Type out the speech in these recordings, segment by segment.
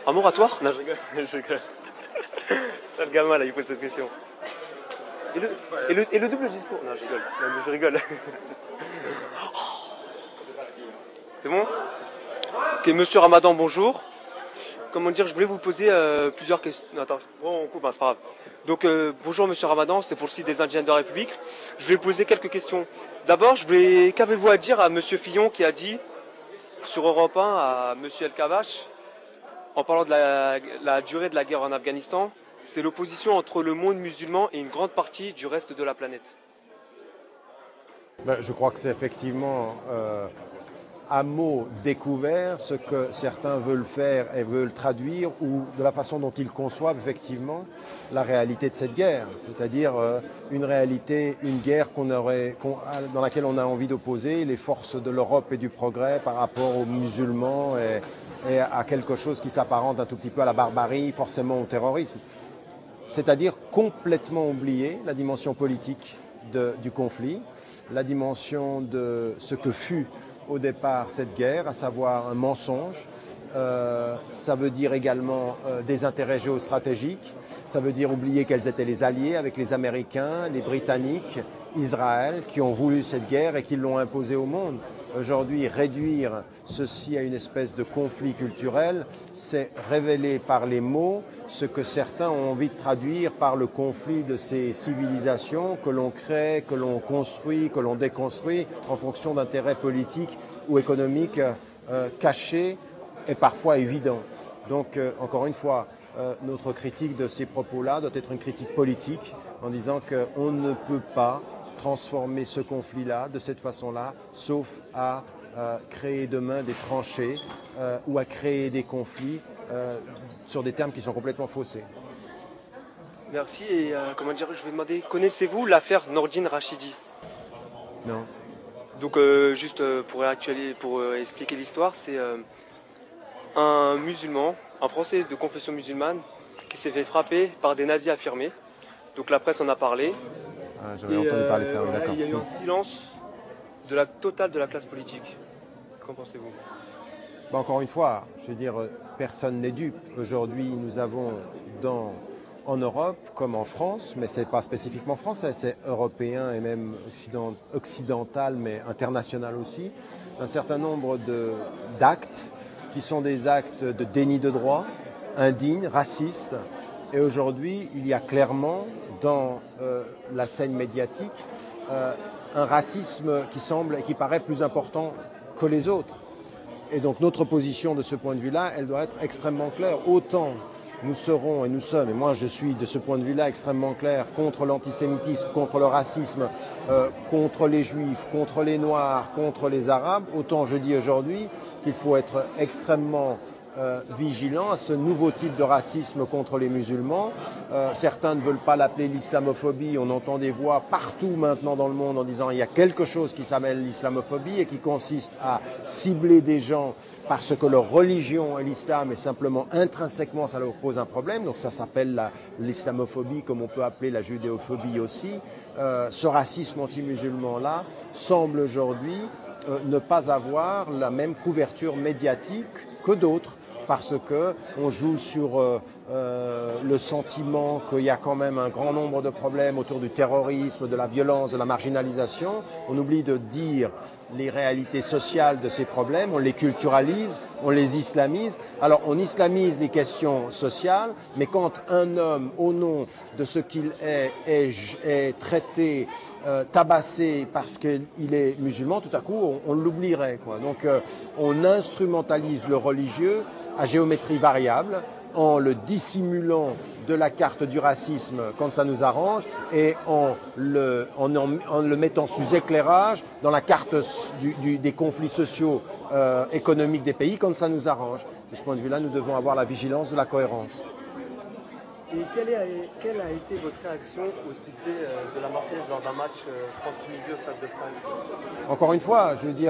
Un moratoire? Non, je rigole. Je rigole. C'est le gamin là, il pose cette question. Et le double discours? Non, je rigole. Non, mais je rigole. C'est bon? Ok, monsieur Ramadan, bonjour. Comment dire, je voulais vous poser plusieurs questions. Non, attends, bon, on coupe, hein, c'est pas grave. Donc, bonjour monsieur Ramadan, c'est pour le site des Indiens de la République. Je voulais poser quelques questions. D'abord, qu'avez-vous à dire à monsieur Fillon qui a dit sur Europe 1 à monsieur El Kabash, en parlant de la durée de la guerre en Afghanistan, c'est l'opposition entre le monde musulman et une grande partie du reste de la planète? Je crois que c'est effectivement à mots découvert ce que certains veulent faire et veulent traduire, ou de la façon dont ils conçoivent effectivement la réalité de cette guerre, c'est-à-dire une réalité, une guerre dans laquelle on a envie d'opposer les forces de l'Europe et du progrès par rapport aux musulmans et à quelque chose qui s'apparente un tout petit peu à la barbarie, forcément au terrorisme. C'est-à-dire complètement oublier la dimension politique du conflit, la dimension de ce que fut au départ cette guerre, à savoir un mensonge. Ça veut dire également des intérêts géostratégiques, ça veut dire oublier quels étaient les alliés avec les Américains, les Britanniques, Israël, qui ont voulu cette guerre et qui l'ont imposée au monde. Aujourd'hui, réduire ceci à une espèce de conflit culturel, c'est révéler par les mots ce que certains ont envie de traduire par le conflit de ces civilisations que l'on crée, que l'on construit, que l'on déconstruit en fonction d'intérêts politiques ou économiques cachés et parfois évidents. Donc, encore une fois, notre critique de ces propos-là doit être une critique politique en disant qu'on ne peut pas transformer ce conflit-là de cette façon-là, sauf à créer demain des tranchées ou à créer des conflits sur des termes qui sont complètement faussés. Merci. Et comment dire, je vais demander, connaissez-vous l'affaire Nordine Rachidi? Non. Donc juste pour expliquer l'histoire, c'est un musulman, un Français de confession musulmane, qui s'est fait frapper par des nazis affirmés. Donc la presse en a parlé. Ah, j'avais entendu parler de ça, oui, d'accord. Il y a eu un silence total de la classe politique. Qu'en pensez-vous? Encore une fois, je veux dire, personne n'est dupe. Aujourd'hui, nous avons en Europe, comme en France, mais ce n'est pas spécifiquement français, c'est européen et même occidental, mais international aussi, un certain nombre d'actes qui sont des actes de déni de droit, indignes, racistes. Et aujourd'hui, il y a clairement dans la scène médiatique un racisme qui semble et qui paraît plus important que les autres. Et donc notre position de ce point de vue-là, elle doit être extrêmement claire. Autant nous serons et nous sommes, et moi je suis de ce point de vue-là extrêmement clair, contre l'antisémitisme, contre le racisme, contre les juifs, contre les noirs, contre les arabes, autant je dis aujourd'hui qu'il faut être extrêmement vigilant à ce nouveau type de racisme contre les musulmans. Certains ne veulent pas l'appeler l'islamophobie. On entend des voix partout maintenant dans le monde en disant il y a quelque chose qui s'appelle l'islamophobie et qui consiste à cibler des gens parce que leur religion et l'islam est simplement intrinsèquement, ça leur pose un problème. Donc ça s'appelle l'islamophobie, comme on peut appeler la judéophobie aussi. Ce racisme anti-musulman-là semble aujourd'hui ne pas avoir la même couverture médiatique que d'autres, parce qu'on joue sur le sentiment qu'il y a quand même un grand nombre de problèmes autour du terrorisme, de la violence, de la marginalisation. On oublie de dire les réalités sociales de ces problèmes, on les culturalise, on les islamise. Alors on islamise les questions sociales, mais quand un homme, au nom de ce qu'il est traité, tabassé parce qu'il est musulman, tout à coup on l'oublierait, quoi. Donc on instrumentalise le religieux à géométrie variable en le dissimulant de la carte du racisme quand ça nous arrange et en le mettant sous éclairage dans la carte des conflits sociaux économiques des pays quand ça nous arrange. De ce point de vue-là, nous devons avoir la vigilance de la cohérence. Et quelle a été votre réaction au sifflet de la Marseillaise lors d'un match France-Tunisie au Stade de France? Encore une fois, je veux dire,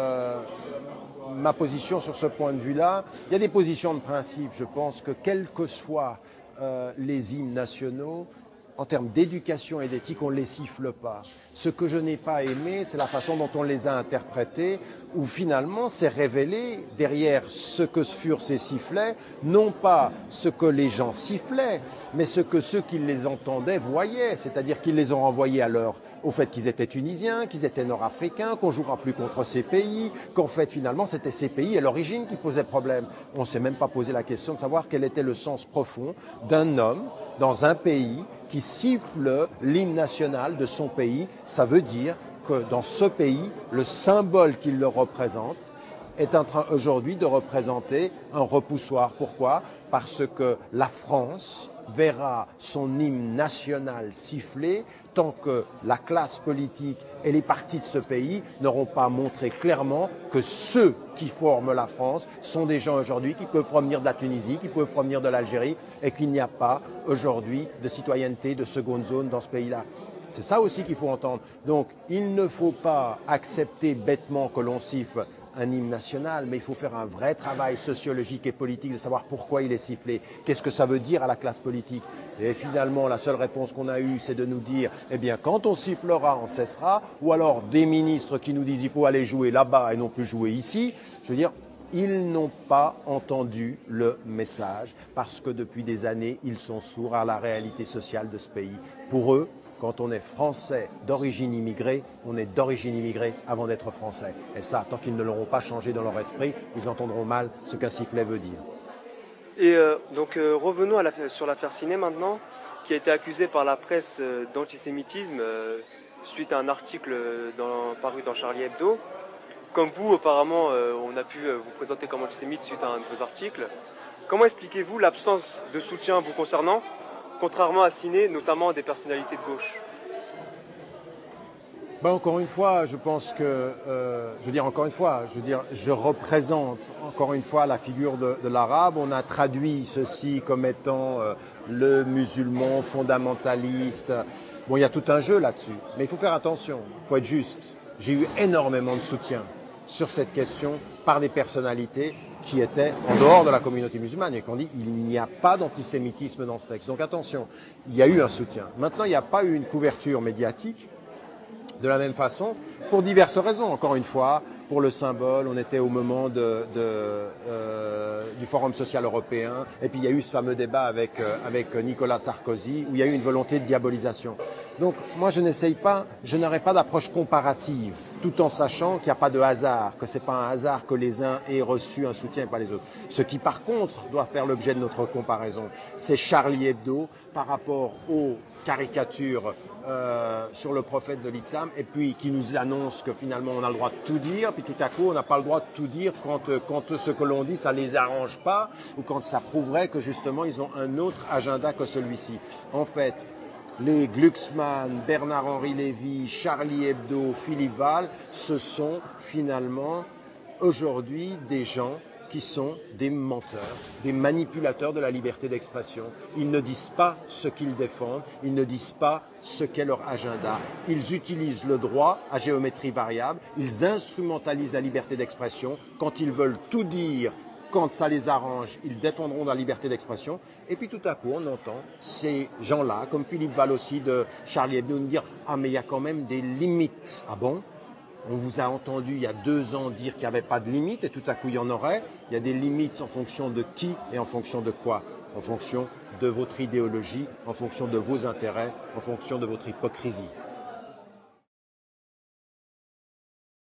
ma position sur ce point de vue-là, il y a des positions de principe. Je pense que quels que soient les hymnes nationaux, en termes d'éducation et d'éthique, on ne les siffle pas. Ce que je n'ai pas aimé, c'est la façon dont on les a interprétés, où finalement s'est révélé derrière ce que furent ces sifflets, non pas ce que les gens sifflaient, mais ce que ceux qui les entendaient voyaient, c'est-à-dire qu'ils les ont renvoyés au fait qu'ils étaient tunisiens, qu'ils étaient nord-africains, qu'on ne jouera plus contre ces pays, qu'en fait finalement c'était ces pays à l'origine qui posaient problème. On ne s'est même pas posé la question de savoir quel était le sens profond d'un homme dans un pays qui siffle l'hymne national de son pays. Ça veut dire que dans ce pays, le symbole qu'il le représente est en train aujourd'hui de représenter un repoussoir. Pourquoi? Parce que la France verra son hymne national siffler tant que la classe politique et les partis de ce pays n'auront pas montré clairement que ceux qui forment la France sont des gens aujourd'hui qui peuvent provenir de la Tunisie, qui peuvent provenir de l'Algérie et qu'il n'y a pas aujourd'hui de citoyenneté de seconde zone dans ce pays-là. C'est ça aussi qu'il faut entendre. Donc il ne faut pas accepter bêtement que l'on siffle un hymne national, mais il faut faire un vrai travail sociologique et politique de savoir pourquoi il est sifflé, qu'est-ce que ça veut dire à la classe politique. Et finalement, la seule réponse qu'on a eue, c'est de nous dire, eh bien, quand on sifflera, on cessera, ou alors des ministres qui nous disent il faut aller jouer là-bas et non plus jouer ici. Je veux dire, ils n'ont pas entendu le message parce que depuis des années, ils sont sourds à la réalité sociale de ce pays. Pour eux, quand on est français d'origine immigrée, on est d'origine immigrée avant d'être français. Et ça, tant qu'ils ne l'auront pas changé dans leur esprit, ils entendront mal ce qu'un sifflet veut dire. Et revenons sur l'affaire Ciné maintenant, qui a été accusée par la presse d'antisémitisme suite à un article paru dans Charlie Hebdo. Comme vous, apparemment, on a pu vous présenter comme antisémite suite à un de vos articles. Comment expliquez-vous l'absence de soutien vous concernant, contrairement à Ciné, notamment des personnalités de gauche? Ben encore une fois, je pense que, je représente encore une fois la figure de l'arabe. On a traduit ceci comme étant le musulman fondamentaliste. Bon, il y a tout un jeu là-dessus, mais il faut faire attention, il faut être juste. J'ai eu énormément de soutien sur cette question par des personnalités qui étaient en dehors de la communauté musulmane et qui ont dit il n'y a pas d'antisémitisme dans ce texte. Donc attention, il y a eu un soutien. Maintenant, il n'y a pas eu une couverture médiatique de la même façon, pour diverses raisons. Encore une fois, pour le symbole, on était au moment du Forum social européen, et puis il y a eu ce fameux débat avec Nicolas Sarkozy, où il y a eu une volonté de diabolisation. Donc moi je n'aurai pas d'approche comparative, tout en sachant qu'il n'y a pas de hasard, que ce n'est pas un hasard que les uns aient reçu un soutien et pas les autres. Ce qui par contre doit faire l'objet de notre comparaison, c'est Charlie Hebdo par rapport aux caricatures sur le prophète de l'islam et puis qui nous annonce que finalement on a le droit de tout dire, puis tout à coup on n'a pas le droit de tout dire quand ce que l'on dit ça les arrange pas ou quand ça prouverait que justement ils ont un autre agenda que celui-ci. En fait, les Glucksmann, Bernard-Henri Lévy, Charlie Hebdo, Philippe Val, ce sont finalement aujourd'hui des gens qui sont des menteurs, des manipulateurs de la liberté d'expression. Ils ne disent pas ce qu'ils défendent, ils ne disent pas ce qu'est leur agenda. Ils utilisent le droit à géométrie variable, ils instrumentalisent la liberté d'expression. Quand ils veulent tout dire, quand ça les arrange, ils défendront la liberté d'expression. Et puis tout à coup, on entend ces gens-là, comme Philippe Val aussi de Charlie Hebdo, nous dire « Ah mais il y a quand même des limites. » Ah bon ? On vous a entendu il y a 2 ans dire qu'il n'y avait pas de limite et tout à coup il y en aurait. Il y a des limites en fonction de qui et en fonction de quoi? En fonction de votre idéologie, en fonction de vos intérêts, en fonction de votre hypocrisie.